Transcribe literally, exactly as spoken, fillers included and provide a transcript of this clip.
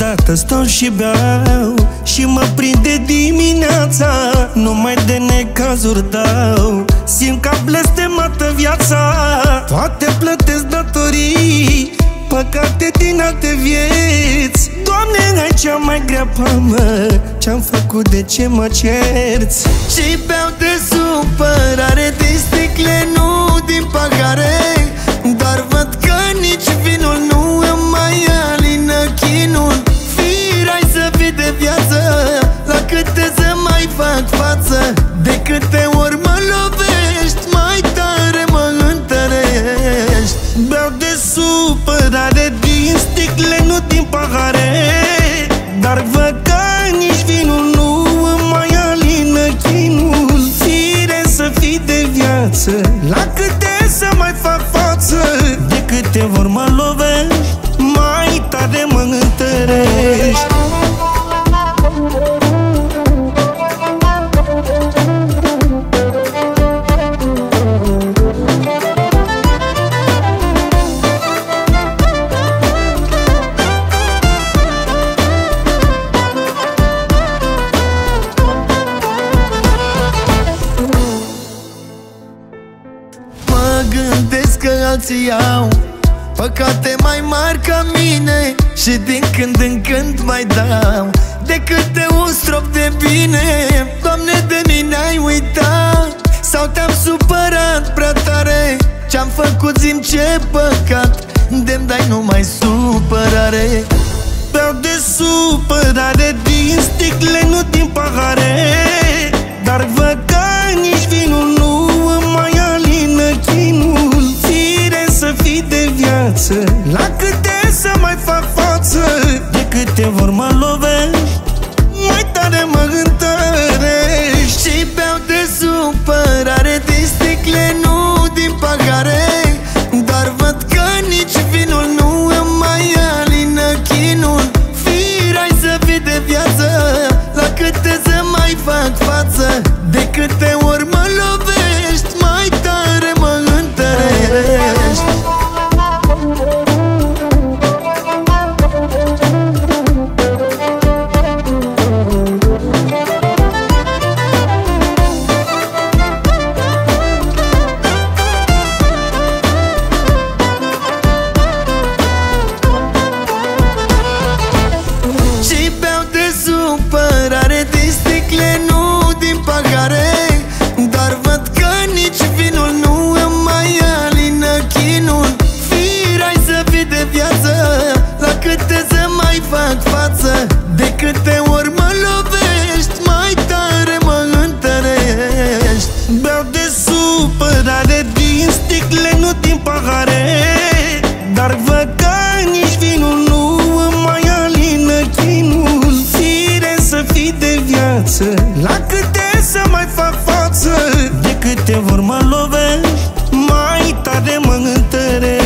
Câteodată stau și beau și mă prinde dimineața. Numai de necazuri dau, simt ca blestemată viața. Toate plătesc datorii, păcate din alte vieți. Doamne, ai cea mai grea pamă, ce-am făcut, de ce mă cerți? Și beau de supărare din sticle, nu din pahare. Dar văd că nici vinul nu îmi mai alină chinul. Firai să fii de viață, la câte să mai fac față. De câte ori mă lovești, mai tare mă întărești. Beau de supărare din sticle, nu din pahare. Dar văd că nici vinul nu îmi mai alină chinul. Fire să fii de viață, la câte să mai fac față. De câte ori mă lovești, mai tare mă întărești. Mă gândesc că alții au păcate mai mari ca mine și din când în când mai dau de câte un strop de bine. Doamne, de mine ai uitat sau te-am supărat prea tare? Ce-am făcut, zi-mi, ce păcat, de-mi dai numai supărare. Beau de supărare din sticle, nu din pahare. Dar văd că nici vinul nu îmi mai alină chinul. Fire să fii de viață, la câte să mai fac față. De câte ori mă lovești, mai tare mă întărești. Și beau de supărare din sticle, nu din pahare. Dar văd că nici vinul nu îmi mai alină chinul. Firai să fii de viață, la câte să mai fac față. De câte ori mă lovești, mai tare mă întărești. Și beau de supărare din sticle, nu din pahare. Dar văd că nici vinul nu îmi mai alină chinul. Firai să fii de viață, la câte să mai fac față. De câte ori mă lovești, mai tare mă întărești. Beau de supărare din sticle, nu din pahare. Dar văd că nici vinul nu îmi mai alină chinul. Fire să fii de viață, la câte să mai fac față. De câte ori mă lovești, mai tare mă întărești.